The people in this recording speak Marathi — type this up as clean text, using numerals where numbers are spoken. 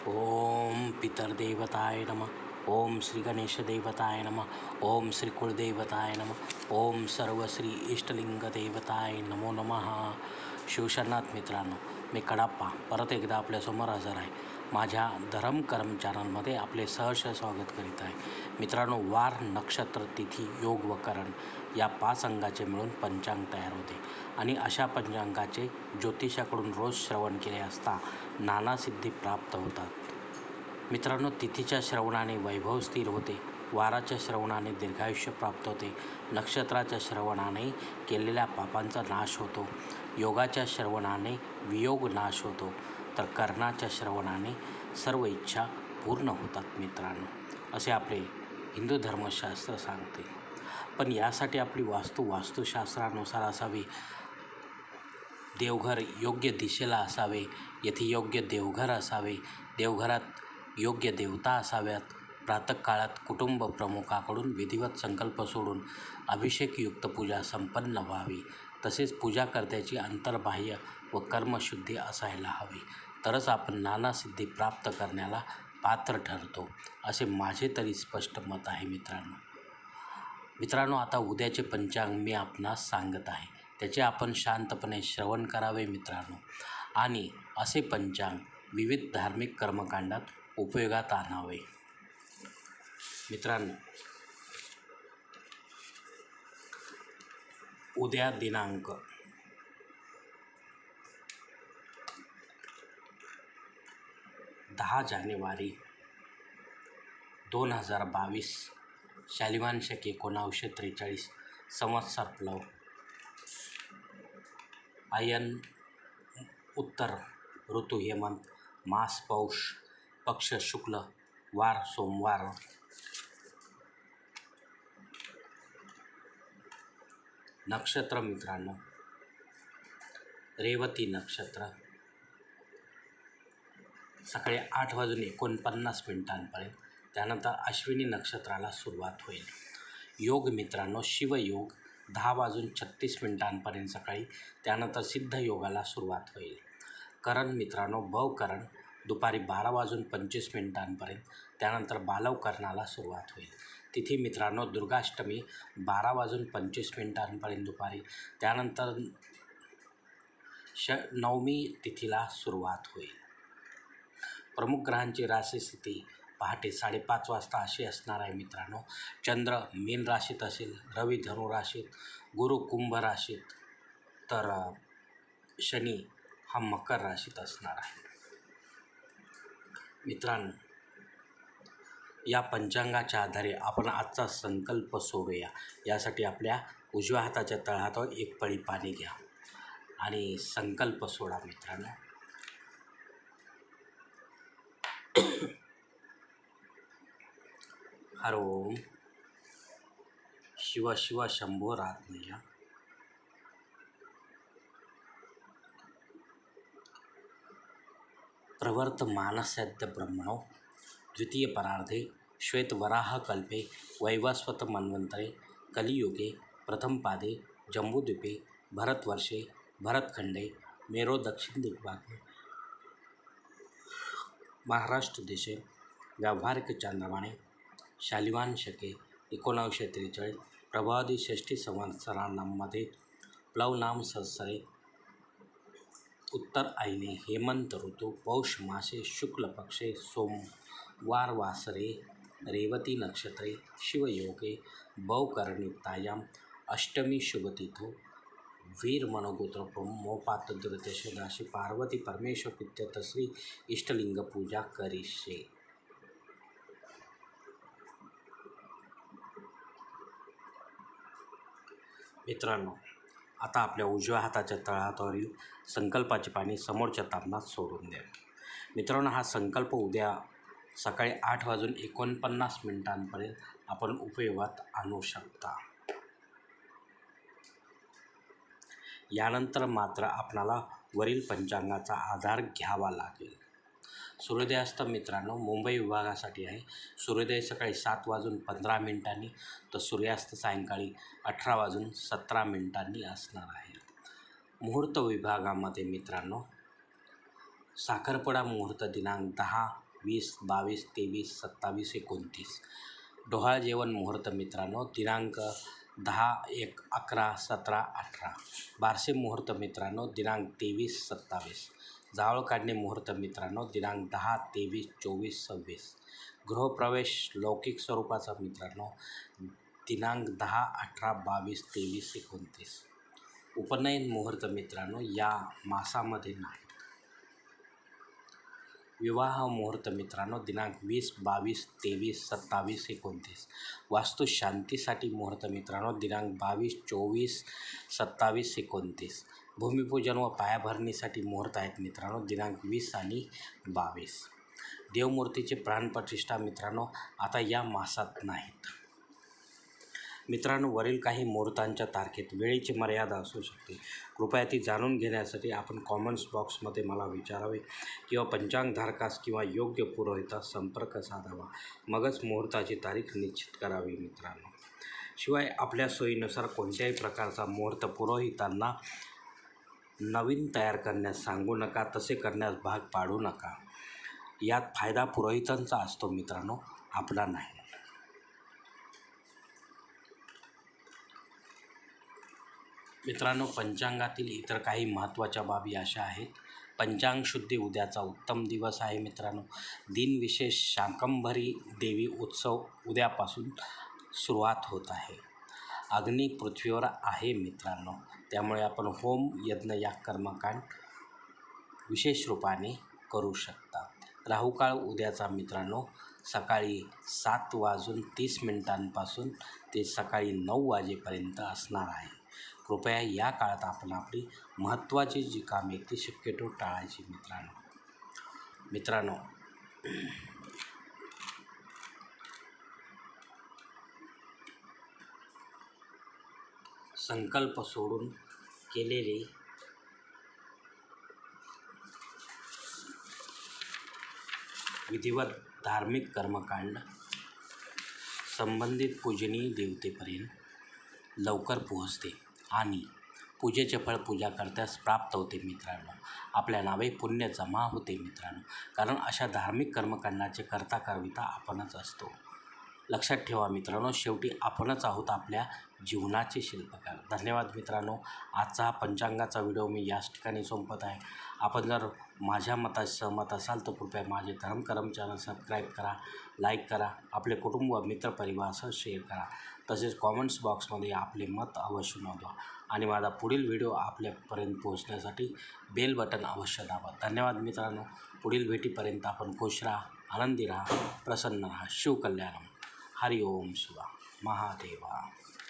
ओम पितरदेवताय नमः. ओम श्री गणेशदेवताय नमः. ओम श्री कुलदेवताय नमः. ओम सर्व श्री इष्टलिंग देवताय नमो नमः. शिवशरणात मित्रांनो, मी कडाप्पा परत एकदा आपल्यासमोर हजर आहे. माझ्या धरमकर्म चॅनलमध्ये आपले सहर्ष स्वागत करीत आहे. मित्रांनो, वार, नक्षत्र, तिथी, योग व करण या 5 अंगाचे मिळून पंचांग तयार होते आणि अशा पंचांगाचे ज्योतिषाकडून रोज श्रवण केले असता नाना सिद्धी प्राप्त होतात. मित्रांनो, तिथीच्या श्रवणाने वैभव स्थिर होते, वाराच्या श्रवणाने दीर्घायुष्य प्राप्त होते, नक्षत्राच्या श्रवणाने केलेल्या पापांचा नाश होतो, योगाच्या श्रवणाने वियोग नाश होतो, तर कर्णाच्या श्रवणाने सर्व इच्छा पूर्ण होतात. मित्रांनो, असे आपले हिंदू धर्मशास्त्र सांगते. पण यासाठी आपली वास्तुशास्त्रानुसार असावी. देवघर योग्य दिशेला असावे, येथे योग्य देवघर असावे, देवघरात योग्य देवता असाव्यात. प्रातःकाळात कुटुंब प्रमुखाकडून विधिवत संकल्प सोडून अभिषेकयुक्त पूजा संपन्न व्हावी. तसेच पूजाकर्त्याची अंतर्बाह्य व कर्मशुद्धी असायला हवी, तरच आपण नाना सिद्धी प्राप्त करण्याला पात्र ठरतो, असे माझे तरी स्पष्ट मत आहे. मित्रांनो, आता उद्याचे पंचांग मी आपणास सांगत आहे, त्याचे आपण शांतपणे श्रवण करावे. मित्रांनो, आणि असे पंचांग विविध धार्मिक कर्मकांडात उपयोगात आणावे. मित्रांनो, उद्या दिनांक 10 जानेवारी 2022, शालिवान शके 1943, संवत्सर प्लव, आयन उत्तर, ऋतू हेमंत, मास पौष, पक्ष शुक्ल, वार सोमवार. नक्षत्र मित्रांनो, रेवती नक्षत्र सकाळी 8:49 त्यानंतर अश्विनी नक्षत्राला सुरुवात होईल. योग मित्रांनो, शिवयोग 10:36 सकाळी, त्यानंतर सिद्ध योगाला सुरुवात होईल. करण मित्रांनो, भवकरण दुपारी 12:25 त्यानंतर बालव करणाला सुरुवात होईल. तिथी मित्रांनो, दुर्गाष्टमी 12:25 दुपारी, त्यानंतर नवमी तिथीला सुरुवात होईल. प्रमुख ग्रहांची राशी स्थिती पहाटे 5:30 वाजता अशी असणार आहे. मित्रांनो, चंद्र मीन राशीत असेल, रवी धनु राशीत, गुरु कुंभ राशीत, तर शनी हा मकर राशीत असणार आहे. मित्रांनो, या पंचांगाच्या आधारे आपण आजचा संकल्प सोडूया. यासाठी आपल्या उजव्या हाताच्या तळहातावर एक पळी पाणी घ्या आणि संकल्प सोडा. मित्रांनो, हर ओम शिव शिव शंभो रात्मया. प्रवर्तमानस्याद्य ब्रह्मणो द्वितीय परार्धे श्वेतवराहकल्पे वैवस्वत मन्वन्तरे कलियुगे प्रथम पादे जम्बूद्वीपे भरतवर्षे भरतखंडे मेरो दक्षिण दिग्भागे महाराष्ट्र देशे व्यावहारिक चांद्रमाने शालिवान शके 1943 प्रभावदी षष्ठी संवत्सरांमध्ये प्लवनाम संवत्सरे उत्तर आईने हेमंत ऋतू पौष मासे शुक्ल पक्षे सोमवार वासरे रेवती नक्षत्रे शिवयोगे भवकरणयुक्तायां अष्टमी शुभतिथो वीर मनोगोत्र मोपात दुर्दशदाशी पार्वती परमेश्वर पित्यत श्री इष्टलिंग पूजा करिष्ये. मित्रांनो, आता आपल्या उजव्या हाताच्या तळहातावरील संकल्पाचे पाणी समोरच्या ताम्हणात सोडून द्या. मित्रांनो, हा संकल्प उद्या सकाळी 8:49 आपण उपयोगात आणू शकता. यानंतर मात्र आपणाला वरील पंचांगाचा आधार घ्यावा लागेल. सूर्योदयास्त मित्रांनो, मुंबई विभागासाठी आहे. सूर्योदय सकाळी 7:15 तर सूर्यास्त सायंकाळी 18:17 असणार आहे. मुहूर्त विभागामध्ये मित्रांनो, साखरपुडा मुहूर्त दिनांक 10 20, 22, 23, 27, 29. डोहाळ जेवण मुहूर्त मित्रांनो दिनांक 10, 1, 11, 17, 18. बारसे मुहूर्त मित्रांनो दिनांक 23, 27. जावळ काढणे मुहूर्त मित्रांनो दिनांक 10, 23, 24, 26. गृहप्रवेश लौकिक स्वरूपाचा मित्रांनो दिनांक 10, 18, 22, 23, 29. उपनयन मुहूर्त मित्रांनो या मासामध्ये नाही. विवाह मुहूर्त मित्रांनो दिनांक 20, 22, 23, 27, 29. वास्तुशांतीसाठी मुहूर्त मित्रांनो दिनांक 22, 24, 27, 29. भूमिपूजन व पायाभरणीसाठी मुहूर्त आहेत मित्रांनो दिनांक 20 आणि 22. देवमूर्तीचे प्राणप्रतिष्ठा मित्रांनो आता या मासात नाहीत. मित्रांनो वरील काही मुहूर्तांच्या तारखेत वेळेची मर्यादा असू शकते. कृपया ती जाणून घेण्यासाठी आपण कॉमेंट्स बॉक्समध्ये मला विचारावे किंवा पंचांगधारकास किंवा योग्य पुरोहितास संपर्क साधावा. मगच मुहूर्ताची तारीख निश्चित करावी मित्रांनो. शिवाय आपल्या सोयीनुसार कोणत्याही प्रकारचा मुहूर्त पुरोहितांना नवीन तयार करण्यास सांगू नका, तसे करण्यास भाग पाडू नका. यात फायदा पुरोहितांचा असतो मित्रांनो, आपला नाही. मित्रांनो पंचांगातील इतर काही महत्त्वाच्या बाबी अशा आहेत. पंचांग शुद्धी उद्याचा उत्तम दिवस आहे मित्रांनो. दिनविशेष शाकंभरी देवी उत्सव उद्यापासून सुरुवात होत आहे. अग्नी पृथ्वीवर आहे मित्रांनो, त्यामुळे आपण होम यज्ञ या कर्मकांड विशेष रूपाने करू शकता. राहुकाळ उद्याचा मित्रांनो सकाळी 7:30 ते सकाळी 9 वाजेपर्यंत असणार आहे. कृपया या काळात आपण आपली महत्त्वाची जी कामे ती शक्यतो टाळायची मित्रांनो. संकल्प सोडून केलेले विधिवत धार्मिक कर्मकांड संबंधित पूजनीय देवतेपर्यंत लवकर पोहोचते आणि पूजेचे फळ पूजा करण्यास प्राप्त होते मित्रांनो. आपल्या नावे पुण्य जमा होते मित्रांनो, कारण अशा धार्मिक कर्मकांडाचे करता करविता आपणच असतो. लक्षात ठेवा मित्रांनो, शेवटी आपणच आहोत आपल्या जीवनाचे शिल्पकार. धन्यवाद मित्रांनो. आजचा हा पंचांगाचा व्हिडिओ मी याच ठिकाणी संपत आहे. आपण जर माझ्या मताशी सहमत असाल तर कृपया माझे धर्मकरम चॅनल सबस्क्राईब करा, लाईक करा, आपले कुटुंब मित्रपरिवारासह शेअर करा. तसेच कॉमेंट्स बॉक्समध्ये आपले मत अवश्य नोंदवा आणि माझा पुढील व्हिडिओ आपल्यापर्यंत पोहोचण्यासाठी बेल बटन अवश्य दाबा. धन्यवाद मित्रांनो. पुढील भेटीपर्यंत आपण खुश राहा, आनंदी राहा, प्रसन्न राहा. शिवकल्याणम. हरि ओम शिवा महादेवा.